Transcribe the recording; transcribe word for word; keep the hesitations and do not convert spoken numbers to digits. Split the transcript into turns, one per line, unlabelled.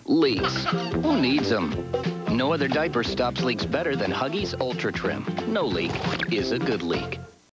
Leaks. Who needs them? No other diaper stops leaks better than Huggies Ultra Trim. No leak is a good leak.